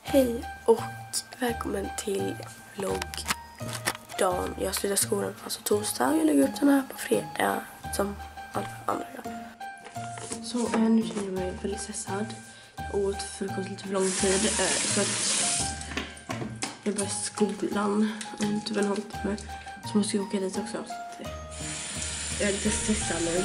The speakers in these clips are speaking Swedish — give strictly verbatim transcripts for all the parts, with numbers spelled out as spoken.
Hej och välkommen till vloggdagen. Jag slutar skolan alltså torsdag och jag lägger upp den här på fredag som alla andra gör. Så äh, nu känner jag mig väldigt stressad. Jag åt frukost lite för lång tid äh, för att jag börjar skolan om typ en halvtimme. Så måste jag åka dit också. Jag är lite stressad nu.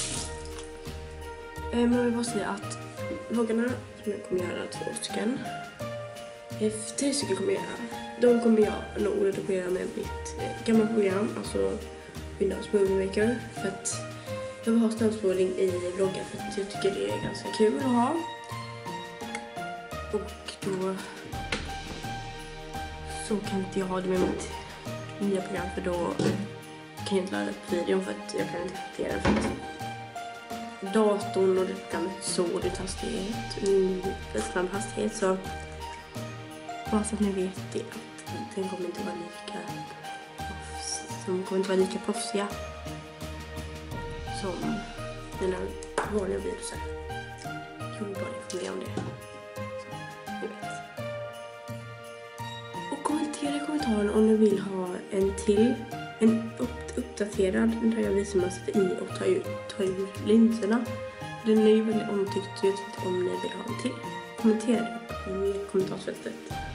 Äh, men jag vill bara säga att vloggarna som jag kommer göra två stycken. Tre stycken kommer jag göra. De kommer jag nog redigera med mitt eh, gamla program, alltså Windows Movie Maker. För att jag vill ha snabbspårning i vloggar för att jag tycker det är ganska kul att ha. Och då så kan inte jag ha det med mitt nya program, för då kan jag inte ladda upp videon för att jag kan inte hantera för att datorn och det programmet så det hastighet i snabb hastighet, så bara så att ni vet det, att den kommer inte vara lika proffs, de kommer inte vara lika proffsiga som mina vanliga videos. Jag vill bara informera om det, så ni vet. Och kommentera i kommentaren om ni vill ha en till, en upp, uppdaterad där jag visar mig att sätta i och ta ut, ta ur linserna. Den är ju väldigt omtyckt, så jag vet inte om ni vill ha en till. Kommentera det i kommentarsfältet.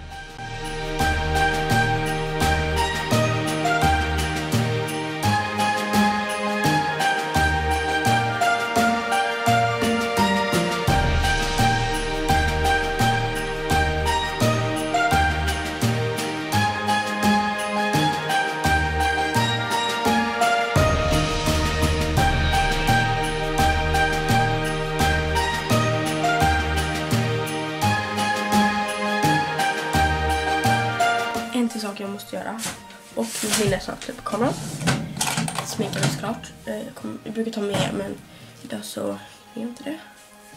En till sak jag måste göra, och nu vill jag snart släppa kameran. Sminka mig såklart. Jag, kommer, jag brukar ta med, men idag så gör jag inte det.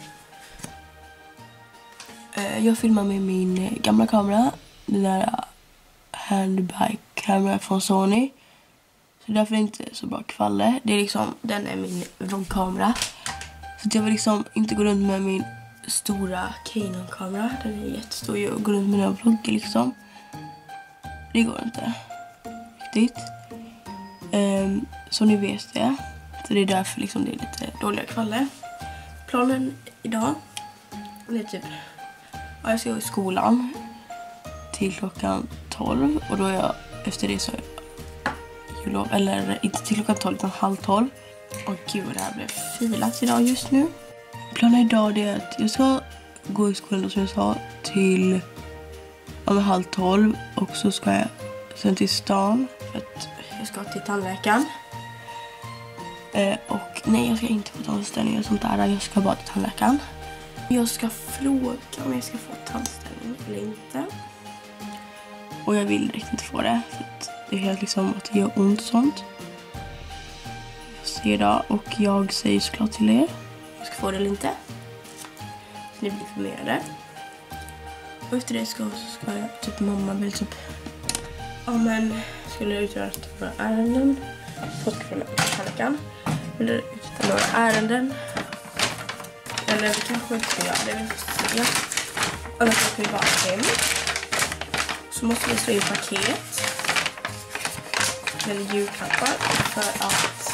Jag filmar med min gamla kamera, den där handbike-kamera från Sony. Så därför är det inte så bra kvaller. Det är liksom, den är min vloggkamera. Så att jag vill liksom inte gå runt med min stora Canon-kamera. Den är jättestor, jag går runt med den vloggen liksom. Det går inte riktigt. Um, så ni vet det. Så det är därför liksom det är lite dåliga kvaller. Planen idag är typ, ja, jag ska gå i skolan till klockan tolv. Och då är jag, efter det så är jag jullov, eller inte till klockan tolv utan halv tolv. Och gud, det här blev filat idag just nu. Planen idag är att jag ska gå i skolan, som jag sa, till om halv tolv, och så ska jag sen till stan för att jag ska till tandläkaren. Eh, och nej, jag ska inte få tandställning och sånt där. Jag ska bara till tandläkaren. Jag ska fråga om jag ska få tandställning eller inte. Och jag vill riktigt inte få det, för att det är helt liksom att det gör ont och sånt. Jag ser det, och jag säger såklart till er jag ska få det eller inte. Så ni blir informerade. Och efter det ska, så ska jag, typ mamma vill typ, ja men, skulle jag utgöra några ärenden. Folk från tandläkaren. Vill jag utgöra några ärenden. Eller vi kanske inte ska göra det, vi får se. Annars ska vi bara hem. Så måste vi slå in paket. Eller julklappar. För att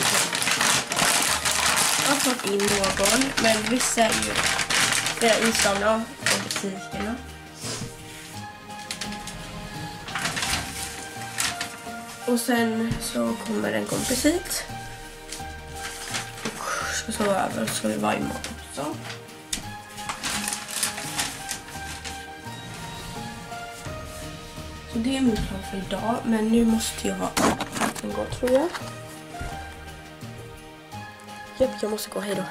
jag har fått in någon. Men vissa är ju redan inslagna i butikerna. Och sen så kommer en kompis hit och ska sova över, så ska vi vara imorgon också. Så det är min plan för idag, men nu måste jag gå, tror jag. Japp, jag måste gå, hej då.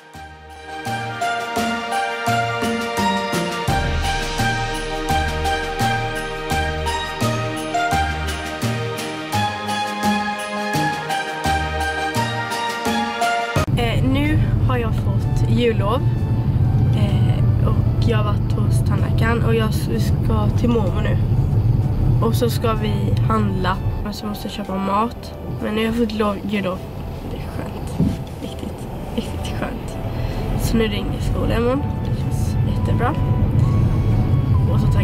Har jag fått jullov eh, och jag har varit hos tandläkaren och jag ska till mormor nu. Och så ska vi handla, alltså måste köpa mat. Men nu har jag fått lov, jullov. Det är skönt, riktigt, riktigt skönt. Så nu ringer skolan imorgon, det känns jättebra. Och så tar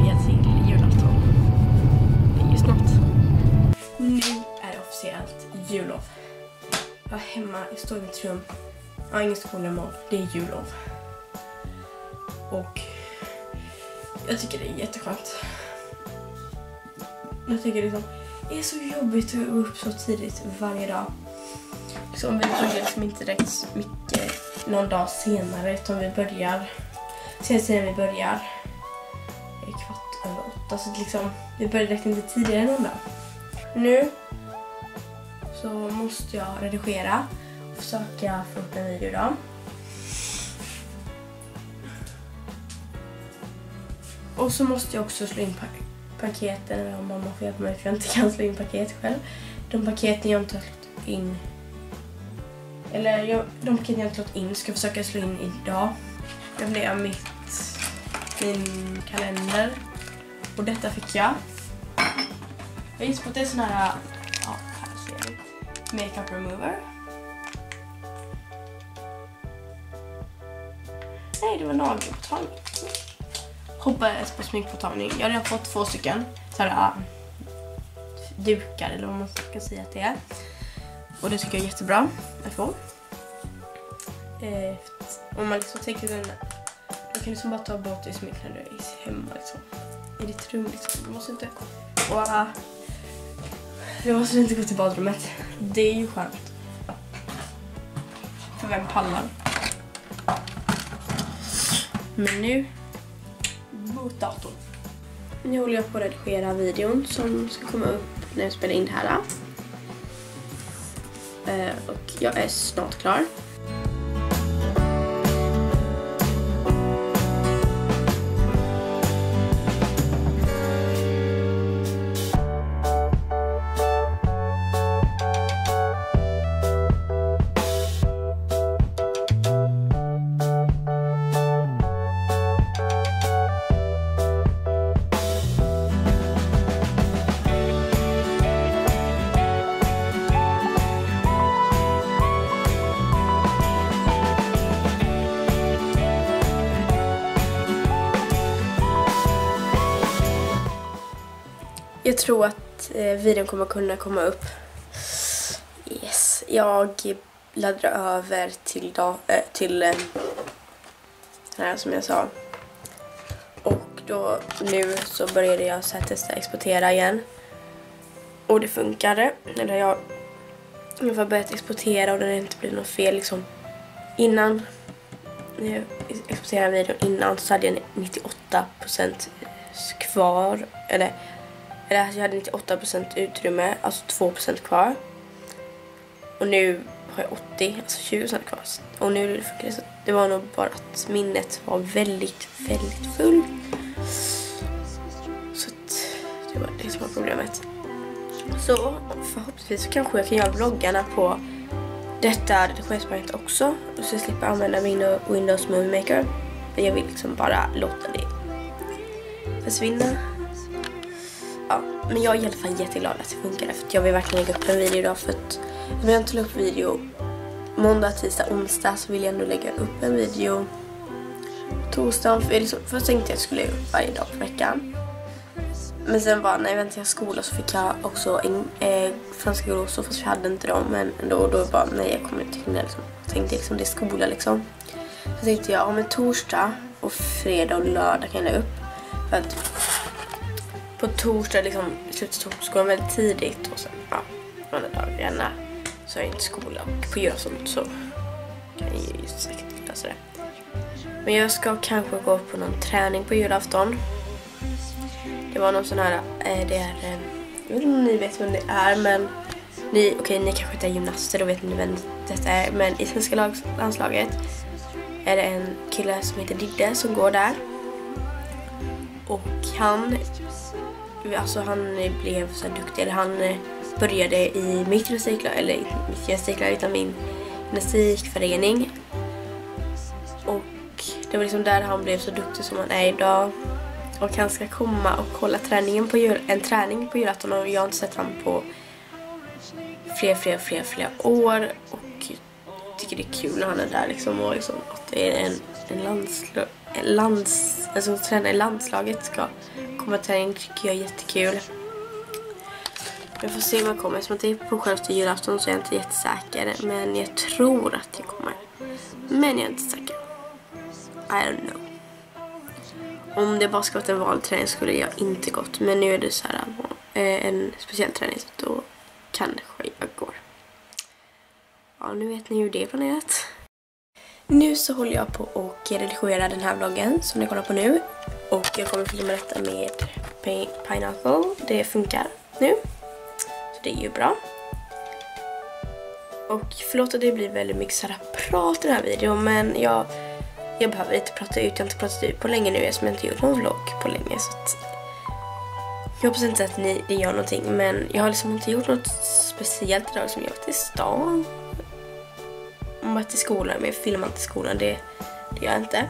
Jag är hemma, jag står i mitt rum. Jag har ingen skola imorgon, det är jullov. Och jag tycker det är jätteskönt. Jag tycker liksom, det är så jobbigt att gå upp så tidigt varje dag. Så vi börjar liksom inte direkt mycket någon dag senare, utan vi börjar sen sen vi börjar är kvart över åtta, så liksom vi börjar direkt inte tidigare någon dag. Nu så måste jag redigera och försöka få upp en video då. Och så måste jag också slå in paketen, eller om mamma får hjälpa mig för jag inte kan slå in paket själv. De paketen jag inte har slått in, eller jag, de paketen jag inte slått in ska jag försöka slå in idag. Det blir mitt, min kalender. Och detta fick jag. Jag gissar på att det är sån här, ja, här ser vi, makeup remover. Nej, det var nagelpåtagning. Hoppades på sminkpåtagning. Jag har redan fått två stycken sådana dukar, eller vad man ska säga att det är. Och det tycker jag är jättebra att få. Eh, om man liksom tänker den, då kan du liksom bara ta bort det smink när du är hemma liksom. I ditt rum liksom. Du måste inte, och, uh, du måste inte gå till badrummet. Det är ju skönt. För vem pallar? Men nu mot datorn. Nu håller jag på att redigera videon som ska komma upp när jag spelar in det här. Uh, och jag är snart klar. Jag tror att eh, videon kommer kunna komma upp. Yes. Jag laddar över till, dag, äh, till äh, den här som jag sa. Och då nu så började jag så här testa exportera igen. Och det funkade. Eller jag, jag har börjat exportera och det har inte blivit något fel liksom. Innan jag exporterade videon innan så hade jag nittioåtta procent kvar. Eller Eller jag hade nittioåtta procent utrymme, alltså två procent kvar. Och nu har jag åttio, alltså tjugo procent kvar. Och nu det, så det var nog bara att minnet var väldigt, väldigt full. Så att det var det som var problemet. Så förhoppningsvis så kanske jag kan göra vloggarna på detta redigeringsprogrammet också. Och så slipper jag använda min Windows Movie Maker. Men jag vill liksom bara låta det försvinna. Ja, men jag är i alla fall jätteglad att det funkar, för jag vill verkligen lägga upp en video idag. För att om jag inte lägger upp video måndag, tisdag, onsdag så vill jag ändå lägga upp en video torsdag. För liksom, först tänkte jag att jag skulle lägga upp varje dag på veckan. Men sen bara när jag väntade till skola så fick jag också en eh, franska glosor, fast jag hade inte dem. Men ändå då bara, nej jag kommer inte hinna liksom. Jag tänkte liksom det är skola liksom. Så tänkte jag om en torsdag och fredag och lördag kan jag lägga upp. För att på torsdag liksom slutar skolan väldigt tidigt och sen ja, andra dagarna så är det inte skola, och på julafton så kan jag ju säkert lösa det. Men jag ska kanske gå på någon träning på julafton. Det var någon sån här, äh, det är, äh, jag vet inte om ni vet vem det är, men ni, okej okay, ni kanske inte är gymnaster, då vet ni vem detta är, men i svenska lag, landslaget är det en kille som heter Didde som går där. Och han Alltså han blev så duktig, eller han började i mitt gymnastiklag, eller mitt gymnastiklag utan min gymnastikförening. Och det var liksom där han blev så duktig som han är idag. Och han ska komma och kolla träningen på jul, en träning på julafton, och jag har inte sett honom på fler, fler, fler, fler år. Och tycker det är kul när han är där liksom, och liksom att det är en, en landslag, en lands, alltså träna i landslaget ska komma träning, tycker jag är jättekul. Jag får se om jag kommer. Som att det är på självaste julafton så är jag inte jättesäker. Men jag tror att jag kommer. Men jag är inte säker. I don't know. Om det bara ska vara en vanlig träning skulle jag inte gått. Men nu är det så här en speciell träning så då kanske jag går. Ja, nu vet ni hur det är planerat. Nu så håller jag på och redigera den här vloggen som ni kollar på nu. Och jag kommer filma detta med Pineapple. Det funkar nu. Så det är ju bra. Och förlåt att det blir väldigt mycket så här prat i den här videon. Men jag, jag behöver inte prata ut. Jag har inte pratat ut på länge nu. Som jag inte gjort någon vlogg på länge. Så att jag hoppas inte att ni, det gör någonting. Men jag har liksom inte gjort något speciellt idag som jag varit i stan. Om att till skolan, men jag filmar inte i skolan, det, det gör jag inte.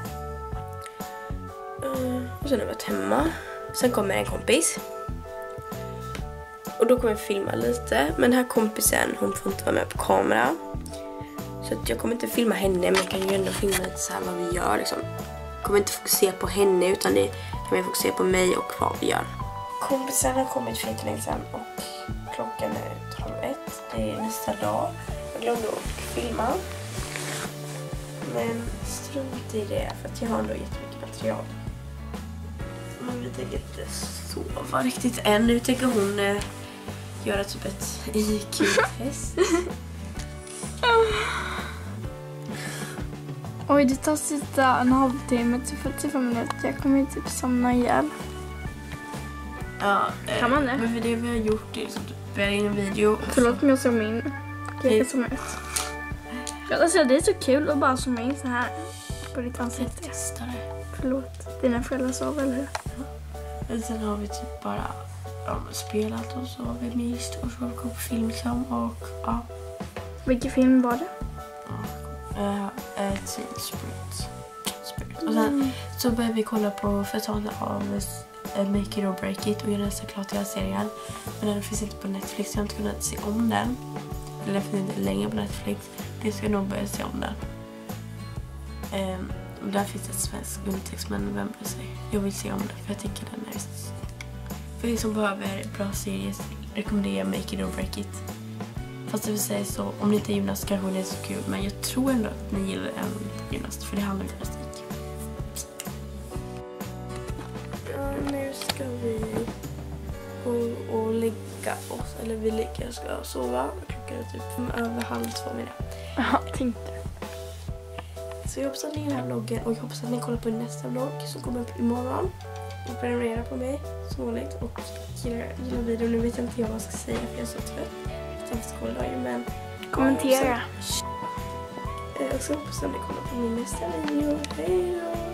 Uh, och sen har jag varit hemma. Sen kommer en kompis. Och då kommer jag filma lite. Men den här kompisen, hon får inte vara med på kamera. Så att jag kommer inte filma henne, men jag kan ju ändå filma lite så här vad vi gör. Liksom. Jag kommer inte fokusera på henne, utan det kommer fokusera på mig och vad vi gör. Kompisen har kommit för lite länge sedan och klockan är halv ett. Det är nästa dag. Jag glömde att filma. Men strunt i det, för att jag har ändå jättemycket material. Men vi tänker inte sova riktigt än. Nu tänker hon eh, göra typ ett I Q-test. Oj, det tar sitta en halvtimme till fyrtiofem minuter. Jag kommer typ somna ihjäl. Ja, eh, kan man det? Men för det vi har gjort är liksom typ spela in en video. Förlåt om jag zoomar in. Jag kan zooma ut. Alltså det är så kul att bara zooma in så här på ditt ansikte. Testa det. Förlåt, dina föräldrar sov, eller hur? Ja. Men sen har vi typ bara ja, spelat och så har vi myst och så har vi gått på film liksom och ja. Vilken film var det? Uh, uh, Teen Spirit. Spirit. Och sen så började vi kolla på förtalet av uh, Make It or Break It och jag läste klart hela serien. Men den finns inte på Netflix, jag har inte kunnat se om den. Eller den finns inte längre på Netflix. Det ska jag nog börja se om den. Um, och där finns det ett svensk undertext, men vem bryr sig? Jag vill se om den för jag tycker den är... För er som behöver bra serier rekommenderar jag Make It or Break It. Fast det vill säga så, om ni inte är gymnast kanske det är så kul. Men jag tror ändå att ni gillar en gymnast, för det handlar om gymnastik. Ja, nu ska vi gå och lägga oss. Eller vi ligger och ska sova. Klockan är typ över halv två med det. Ja, tänkte. Så jag hoppas att ni gillar den här vloggen. Och jag hoppas att ni kollar på nästa vlogg som kommer upp imorgon. Och prenumerera på mig som vanligt. Och gillar, gillar videon. Nu vet jag inte vad jag ska säga för jag är så trött. Men kommentera. Jag ska hoppas att ni kollar på min nästa video. Hej då!